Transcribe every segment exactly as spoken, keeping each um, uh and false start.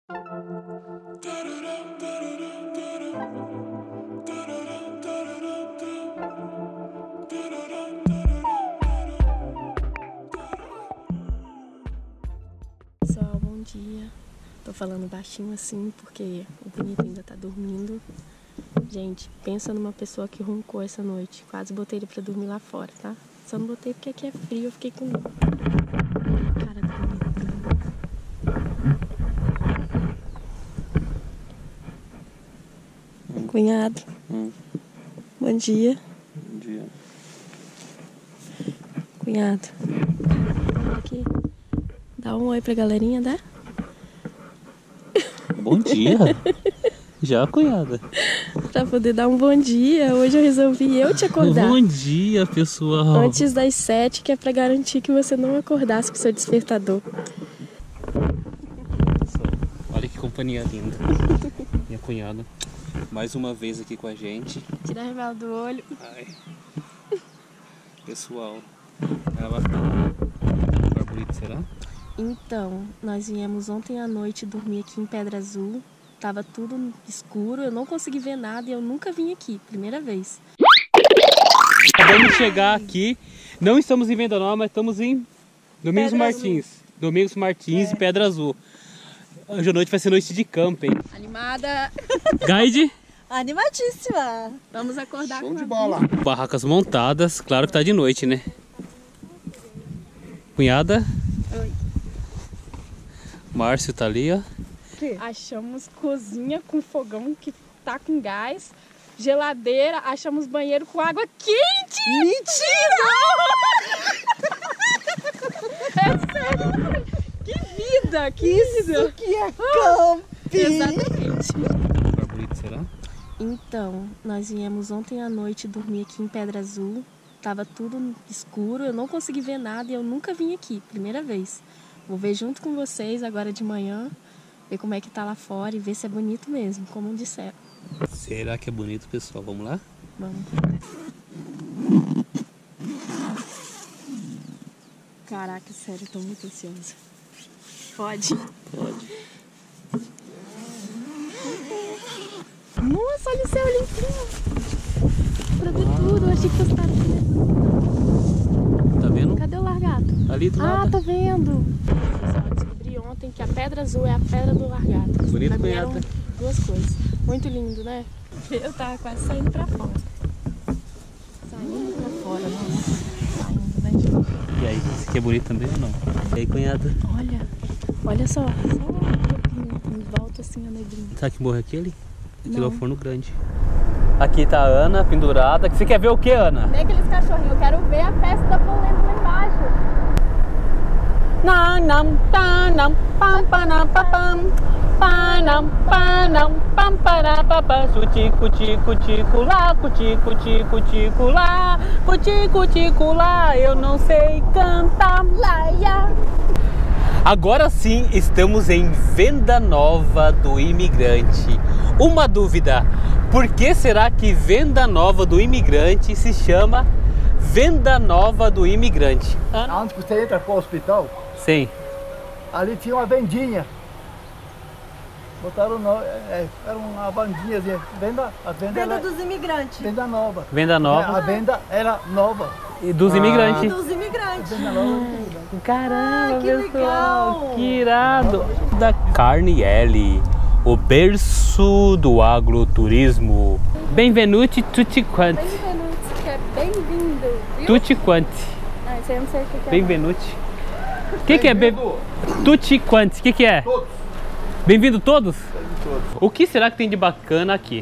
Pessoal, bom dia. Tô falando baixinho assim porque o Bonito ainda tá dormindo. Gente, pensa numa pessoa que roncou essa noite. Quase botei ele pra dormir lá fora, tá? Só não botei porque aqui é frio, eu fiquei com cara do Bonito. Hum. Cunhado. Hum. Bom dia. Bom dia. Cunhado. Aqui. Dá um oi pra galerinha, dá? Bom dia. Já, cunhada? Pra poder dar um bom dia, hoje eu resolvi eu te acordar. Bom dia, pessoal. Antes das sete, que é pra garantir que você não acordasse com seu despertador. Olha que companhia linda. Minha cunhada, mais uma vez aqui com a gente. Tira a revela do olho. Ai. Pessoal, ela vai ficar bonita, será? Então, nós viemos ontem à noite dormir aqui em Pedra Azul. Tava tudo escuro, eu não consegui ver nada e eu nunca vim aqui, primeira vez. Acabamos de chegar aqui, não estamos em Venda Nova, mas estamos em Domingos Pedra Martins. Azul. Domingos Martins é. E Pedra Azul. Hoje à noite vai ser noite de camping. Animada! Guide? Animadíssima! Vamos acordar. Show com de bola! Barracas montadas, claro que tá de noite, né? Cunhada? Oi. Márcio tá ali, ó. Achamos cozinha com fogão que tá com gás, geladeira, achamos banheiro com água quente! Mentira! É sério! Que vida! Que Isso vida! que é camping! Exatamente! Lugar bonito, será? Então, nós viemos ontem à noite dormir aqui em Pedra Azul. Tava tudo escuro, eu não consegui ver nada e eu nunca vim aqui, primeira vez. Vou ver junto com vocês agora de manhã. Ver como é que tá lá fora e ver se é bonito mesmo, como disseram. Será que é bonito, pessoal? Vamos lá? Vamos. Caraca, sério, tô muito ansiosa. Pode? Pode. Nossa, olha o céu limpinho. Pra ver tudo, eu achei que fosse estar aqui. Tá vendo? Cadê o largato? Ali do lado. Ah, tô vendo. Pessoal, descobri ontem que a Pedra Azul é a pedra do largato. Bonito, Pra mim eram cunhada. duas coisas. Muito lindo, né? Eu tava quase saindo pra fora. Saindo pra fora, nossa. Saindo, né, gente? E aí, esse aqui é bonito também ou não? E aí, cunhada? Olha, olha só. Só em, em volta assim a neblina. Sabe que morre aquele? Aquele é o Não. forno grande. Aqui tá a Ana pendurada. Você quer ver o que, Ana? Nem aqueles cachorrinhos, eu quero ver a festa da polenta lá embaixo. Não, não, tá, não, pam, pam, pam, pam, pam, pam, para, papá, tico, tico, tico, lá, tico, tico, tico, lá, tico, tico, lá, eu não sei cantar, laia. Agora sim, estamos em Venda Nova do Imigrante. Uma dúvida, por que será que Venda Nova do Imigrante se chama Venda Nova do Imigrante? Antes que você entra para o hospital, Sim. ali tinha uma vendinha. Botaram, no, é, era uma vendinha, venda, a venda, Venda era, dos imigrantes. venda nova. Venda A Nova venda era nova. e dos Ah. imigrantes. Dos imigrantes. Venda nova dos imigrantes. Caramba, Ah, que pessoal, legal. que irado! Da Carne L, o berço do agroturismo. Benvenuti tutti quanti. Bem-vindo, que é bem-vindo, viu? Tutti quanti. Ah, isso aí eu não sei o que que é. Benvenuti. O que, que é be... tutti quanti? O que, que é? Todos. Bem-vindo todos? Todos. O que será que tem de bacana aqui?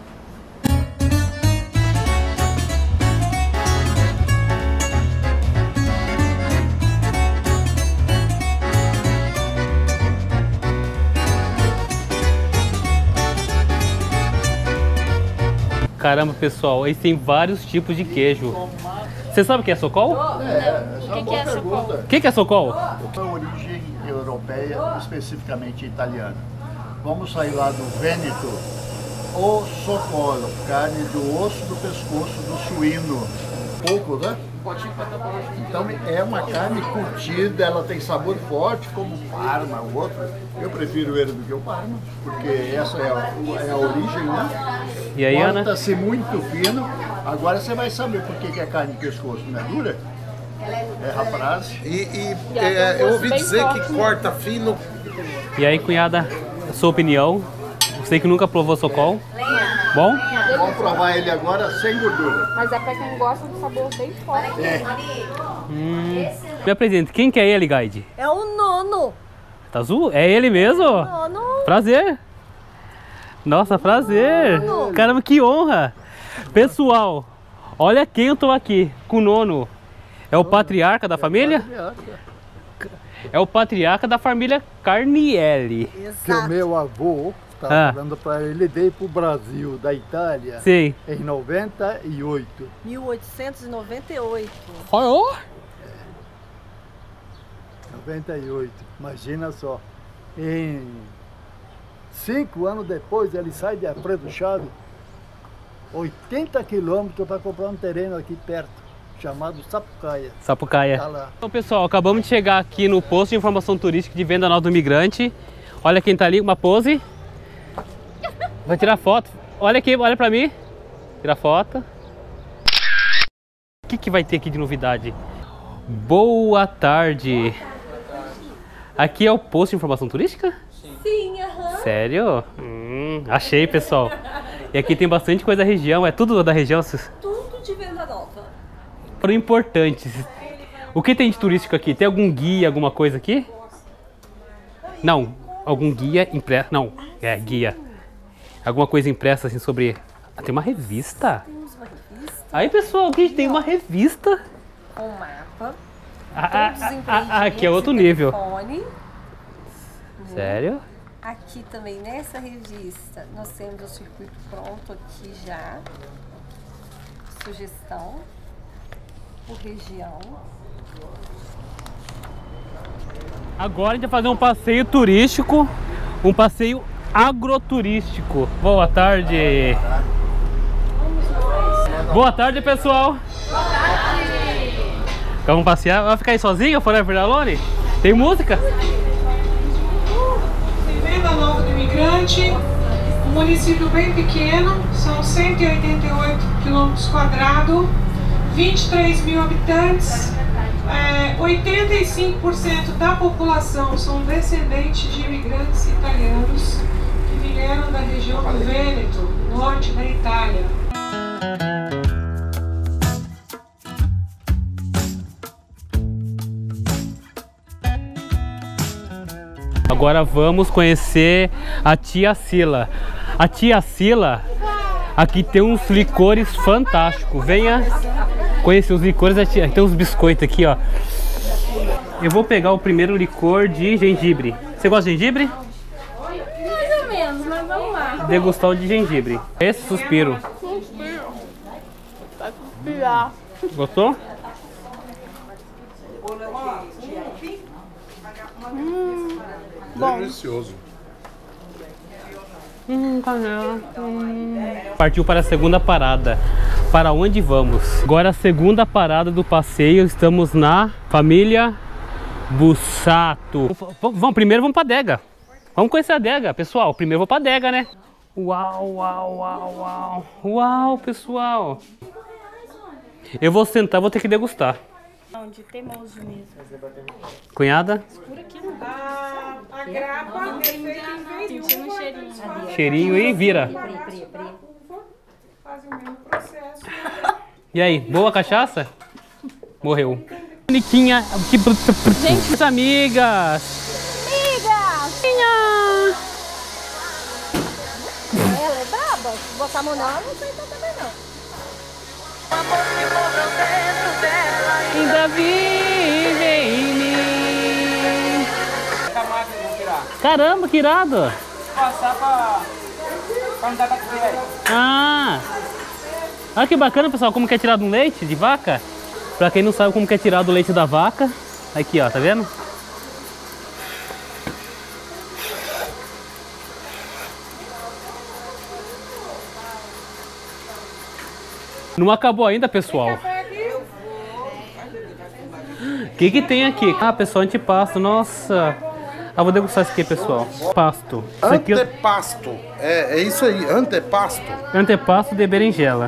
Caramba, pessoal, eles têm vários tipos de queijo. Você sabe o que é Sokol? É, O que que é Sokol? O que, que é Sokol? É origem europeia, especificamente italiana. Vamos sair lá do Vêneto, o Socolo, carne do osso do pescoço do suíno. pouco, né? Então é uma carne curtida, ela tem sabor forte, como o Parma, o outro. Eu prefiro ele do que o Parma, porque essa é a, é a origem, né? E aí, Ana? Corta-se muito fino. Agora você vai saber por que que é carne de pescoço, não é dura? É rapaz. E, e é, eu ouvi dizer que corta fino. E aí, cunhada, a sua opinião? Você que nunca provou socol? Bom? Vamos provar ele agora sem gordura. Mas é pra quem gosta do sabor bem forte. É. Hum. Me apresente, quem que é ele, Guide? É o nono. Tá azul? É ele mesmo? Nono. Prazer. Nossa, prazer. Nono. Caramba, que honra. Pessoal, olha quem eu tô aqui, com o nono. É o patriarca da família? É o patriarca da família Carnielli. Que o meu avô estava Ah. falando para ele, veio para o Brasil, da Itália, Sim. em noventa e oito. mil oitocentos e noventa e oito. Oh. noventa e oito, imagina só. Em cinco anos depois ele sai de Alfredo Chave, oitenta quilômetros para comprar um terreno aqui perto, chamado Sapucaia. Sapucaia. Tá lá. Então, pessoal, acabamos de chegar aqui no posto de informação turística de Venda Nova do Imigrante. Olha quem tá ali, uma pose. Vai tirar foto. Olha aqui, olha pra mim. Tira foto. O que que vai ter aqui de novidade? Boa tarde. Aqui é o posto de informação turística? Sim, aham. Sério? Hum, achei, pessoal. E aqui tem bastante coisa da região. É tudo da região? Tudo de Venda Nova. Para o importante. O que tem de turístico aqui? Tem algum guia, alguma coisa aqui? Não. Algum guia impresso? Não. É, guia. Alguma coisa impressa assim sobre... Ah, tem uma revista? Temos uma revista Aí, pessoal, aqui tem uma revista. com mapa. Ah, todos os ah, ah, empreendimentos ah, aqui é outro e nível. telefone. Sério? Aqui também nessa revista nós temos o circuito pronto aqui já. Sugestão por região. Agora a gente vai fazer um passeio turístico. Um passeio agroturístico. Boa tarde. Boa tarde, pessoal. Boa tarde. Vamos passear? Vai ficar aí sozinha, Forever Alone? Tem música? Venda Nova do Imigrante, um município bem pequeno, são cento e oitenta e oito quilômetros quadrados, vinte e três mil habitantes, é, oitenta e cinco por cento da população são descendentes de imigrantes italianos que vieram da região do Vêneto, norte da Itália. Agora vamos conhecer a tia Sila. A tia Sila, aqui tem uns licores fantásticos. Venha conhecer os licores da tia. Tem uns biscoitos aqui, ó. Eu vou pegar o primeiro licor de gengibre. Você gosta de gengibre? Mais ou menos, mas vamos lá. Degustar o de gengibre. Esse suspiro. Vai suspirar. Gostou? Delicioso. Hum, hum. Partiu para a segunda parada. Para onde vamos? Agora a segunda parada do passeio. Estamos na família Bussato. Vamos, primeiro vamos para a adega. Vamos conhecer a adega, pessoal. Primeiro vou para a adega, né? Uau, uau, uau, uau. Uau, pessoal. Eu vou sentar, vou ter que degustar. De teimoso mesmo. Cunhada? A, a grapa é feita em vez Sentindo um cheirinho. Cheirinho e vira. faz o mesmo processo. E aí, boa cachaça? Morreu. Boniquinha. Que... Gente, amigas. Amiga! Ela é braba? Se botar a mão nela, não sei também não. Ainda vive em mim. Caramba, que irado. Passar pra... pra não dar bactéria. Ah. Olha que bacana, pessoal, como que é tirado um leite de vaca. Pra quem não sabe como que é tirado o leite da vaca. Aqui, ó, tá vendo? Não acabou ainda, pessoal. O que que tem aqui? Ah, pessoal, antipasto. Nossa. Ah, vou degustar isso aqui, pessoal. Pasto. Isso aqui... Antepasto. É, é isso aí, antepasto. Antepasto de berinjela.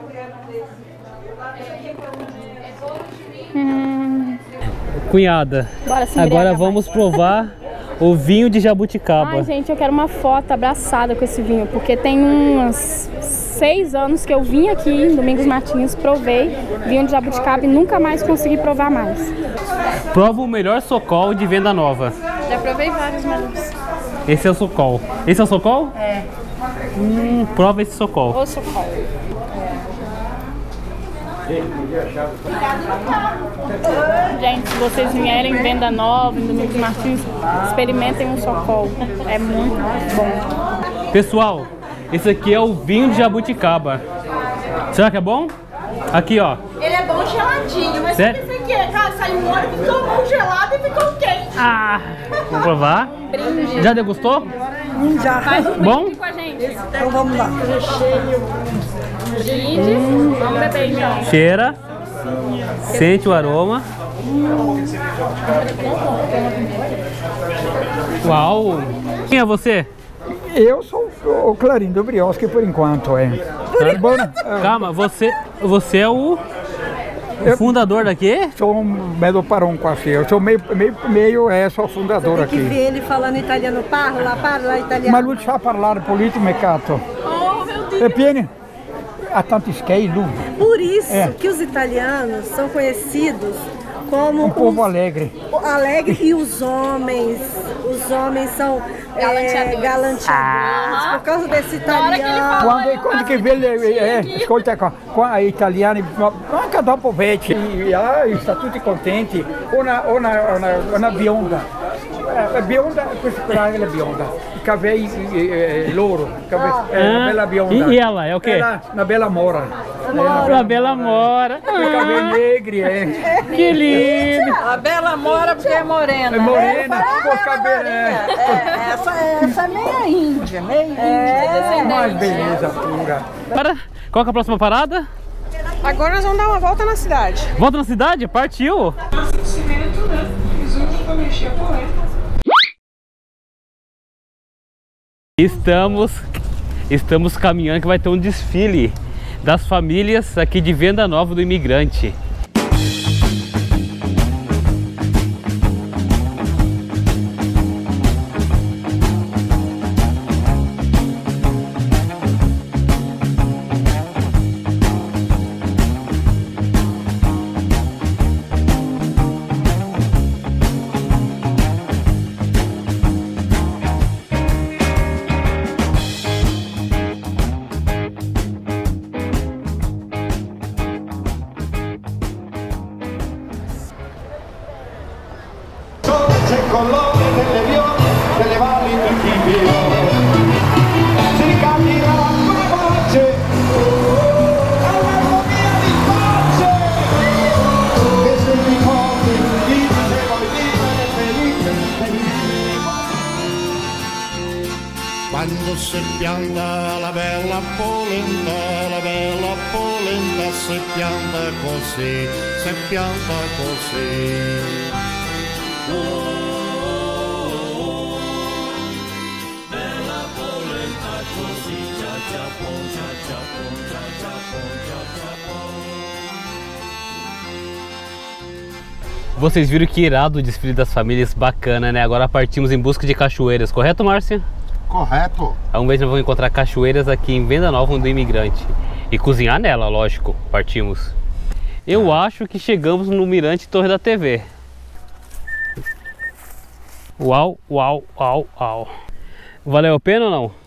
Hum. Cunhada, Bora se agora embriagar vamos mais. provar o vinho de jabuticaba. Ai, gente, eu quero uma foto abraçada com esse vinho, porque tem uns seis anos que eu vim aqui em Domingos Martins, provei vinho de jabuticaba e nunca mais consegui provar mais. Prova o melhor Sokol de Venda Nova. Já provei vários, mas... Esse é o Sokol. Esse é o Sokol? É. Hum, prova esse Sokol. O Sokol. Gente, se vocês vierem em Venda Nova, em Domingos Martins, experimentem um Sokol. É muito bom. Pessoal, esse aqui é o vinho de jabuticaba. Será que é bom? Aqui, ó. Ele é bom geladinho, mas Sério? se você quer, cara, saiu um hora, ficou bom gelado e ficou quente. Ah, vamos provar? Brinde. Já degustou? Já. Faz um Bom? brinde com a gente. Então vamos lá. Brinde. Vamos beber então. Cheira. Sente o aroma. Uau! Quem é você? Eu sou o Clarindo do Brioski por enquanto, é. Por enquanto? Calma, você, você é o, o Eu- fundador daqui? Sou um Melo Paron Coffee. Eu sou meio, meio, meio é, sou fundador Tem que aqui. ver ele falando italiano, parla, parla italiano. Ma lui sa parlare politico mercato. Oh, meu Deus. E pieni a tanti scale. Por isso É. que os italianos são conhecidos como Um povo os- alegre. alegre e os homens, os homens são é, Galanteadores. galanteadores por causa desse italiano. Quando, quando che vede, eh, ascolta qua, qua gli italiani, ma anche dopo vecchi, e, ah, sta tutti contenti, una, una, una, una bionda, eh, bionda, questa qua è la bionda, i cabelli eh, eh, loro, cabe- è una Ah, bella bionda. e- e ela, è o quê? Ela, una bella mora. Uma bela mora. I cabelli negri, eh. Que lindo! A Bela Mora porque é morena. É morena, com os cabelos. É, essa, essa é meia índia, meia índia. Mas beleza pura. Para, qual que é a próxima parada? Agora nós vamos dar uma volta na cidade. Volta na cidade? Partiu! Cimento, né? Fiz um pra mexer a polenta. Estamos, estamos caminhando que vai ter um desfile das famílias aqui de Venda Nova do Imigrante. Se colore delle viole, delle valli del Tibio, si capirà come pace, all'armonia di pace, che se mi muovi, vivi se vuoi vivere felice, felice. Quando si pianta la bella polenta, la bella polenta si pianta così, si pianta così. Vocês viram que irado o desfile das famílias, bacana, né? Agora partimos em busca de cachoeiras, correto, Márcia? Correto. Vamos ver se nós vamos encontrar cachoeiras aqui em Venda Nova do Imigrante. E cozinhar nela, lógico, partimos. Eu acho que chegamos no Mirante Torre da T V. Uau, uau, uau, uau. Valeu a pena ou não?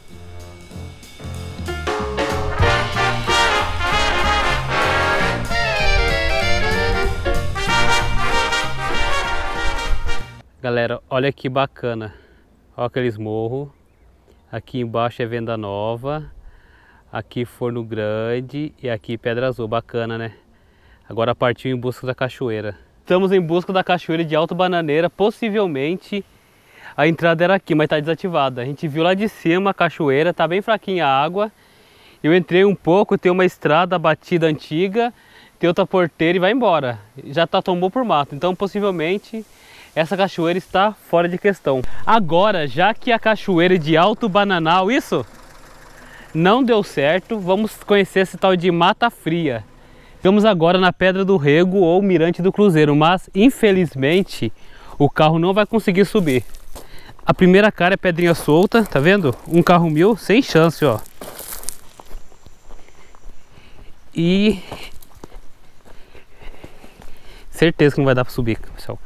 Galera, olha que bacana. Olha aqueles morros. Aqui embaixo é Venda Nova. Aqui Forno Grande e aqui Pedra Azul. Bacana, né? Agora partiu em busca da cachoeira. Estamos em busca da cachoeira de Alto Bananeira. Possivelmente a entrada era aqui, mas está desativada. A gente viu lá de cima a cachoeira, tá bem fraquinha a água. Eu entrei um pouco, tem uma estrada batida antiga tem outra porteira e vai embora. Já tá tombou por mato, então possivelmente essa cachoeira está fora de questão. Agora, já que a cachoeira de Alto Bananal, isso não deu certo, vamos conhecer esse tal de Mata Fria. Estamos agora na Pedra do Rego ou Mirante do Cruzeiro, mas infelizmente o carro não vai conseguir subir. A primeira cara é pedrinha solta, tá vendo? Um carro mil, sem chance, ó. E certeza que não vai dar para subir, pessoal.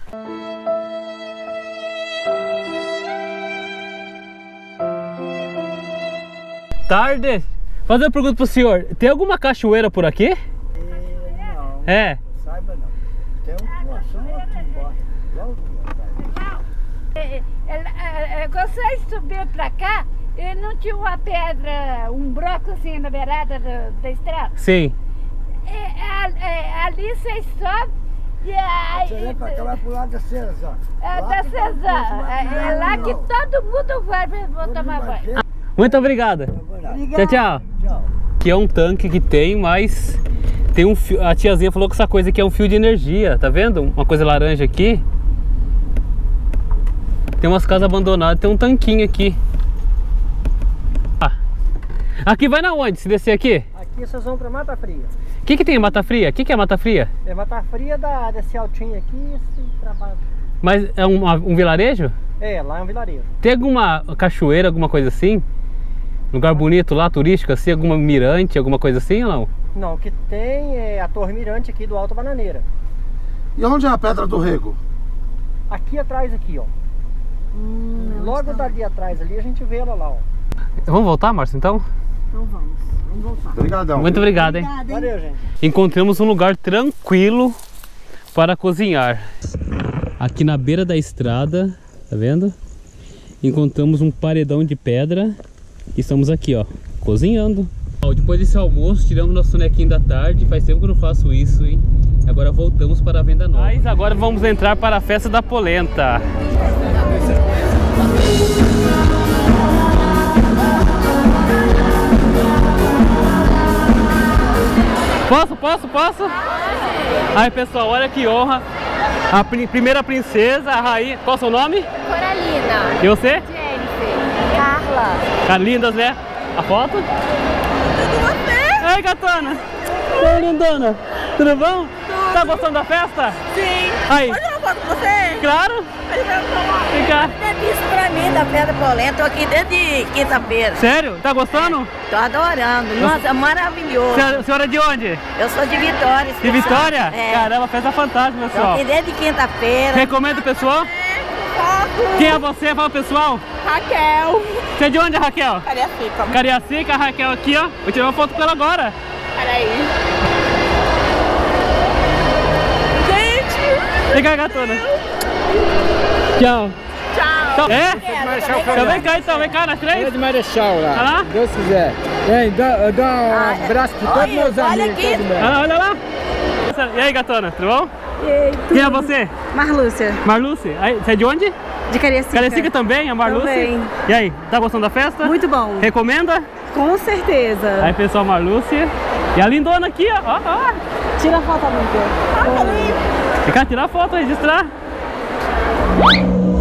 Tarde. Fazer uma pergunta pro senhor. Tem alguma cachoeira por aqui? É, não. É. Não saiba não. Tem um poção aqui embaixo. Logo aqui. Eu gostaria de subir pra cá e não tinha uma pedra, um broco assim na beirada da, da estrada? Sim. É, é, ali vocês sobem e aí... Você vem pra cá, vai pro lado da Cesar. É da Cesar. É, é lá que todo mundo vai pra tomar banho. Muito obrigada. Tchau, tchau. Tchau. Aqui é um tanque que tem, mas tem um fio. A tiazinha falou que essa coisa aqui é um fio de energia, tá vendo? Uma coisa laranja aqui. Tem umas casas abandonadas, tem um tanquinho aqui. Ah. Aqui vai na onde? Se descer aqui? Aqui vocês vão pra Mata Fria. O que que tem em Mata Fria? O que que é Mata Fria? É Mata Fria da, desse altinho aqui, esse trabalho. Mas é um, um vilarejo? É, lá é um vilarejo. Tem alguma cachoeira, alguma coisa assim? Lugar bonito lá, turístico assim, alguma mirante, alguma coisa assim ou não? Não, o que tem é a Torre Mirante aqui do Alto Bananeira. E onde é a Pedra do Rego? Aqui atrás, aqui, ó. Hum, Logo dali atrás ali a gente vê ela lá, ó. Vamos voltar, Márcio, então? Então vamos, vamos voltar. Obrigadão. Muito obrigado, hein? Obrigada, hein? Valeu, gente. Encontramos um lugar tranquilo para cozinhar. Aqui na beira da estrada, tá vendo? Encontramos um paredão de pedra. E estamos aqui, ó, cozinhando. Depois desse almoço, tiramos nosso sonequinho da tarde. Faz tempo que eu não faço isso, hein? Agora voltamos para a venda nova. Mas agora vamos entrar para a festa da polenta. Posso, posso, posso? Aí, pessoal, olha que honra. A pr primeira princesa, a rainha. Qual é o seu nome? Coralina. E você? Jennifer. Carla. Tá lindas, né? A foto? Tudo você? Oi, gatona. Oi, lindona. Tudo bom? Tudo. Tá gostando da festa? Sim. Aí. Pode tirar uma foto com você? Claro. Fica. Deve isso pra mim, da Pedra Polenta. Tô aqui desde quinta-feira. Sério? Tá gostando? Tô adorando. Nossa, maravilhoso. Senhora, senhora é de onde? Eu sou de Vitória. De Vitória? É. Caramba, festa fantástica, pessoal. Tô aqui desde quinta-feira. Recomendo o pessoal? Quem é você? Fala, pessoal. Raquel. Você é de onde, Raquel? Cariacica. Cariacica, a Raquel aqui, ó. Vou tirar uma foto com ela agora. Peraí. Gente! Vem cá, gatona. Tchau. Tchau. É? Marechal Então vem cá, então. Vem cá, nós três. É de Marechal lá. Olha lá. Se Deus quiser. Vem, dá, dá um Ah, abraço para todos olha, meus olha amigos. aqui. todo mundo. Olha lá, olha lá. E aí, gatona, tudo bom? E aí, Quem é você? Marlúcia. Marluce. Aí, você é de onde? De Cariacica. Cariacica também, a Marluce? Também. E aí, tá gostando da festa? Muito bom. Recomenda? Com certeza. Aí, pessoal, Marluce. E a lindona aqui, ó. ó, ó. Tira a foto, amiga. Fica tirar foto, registrar.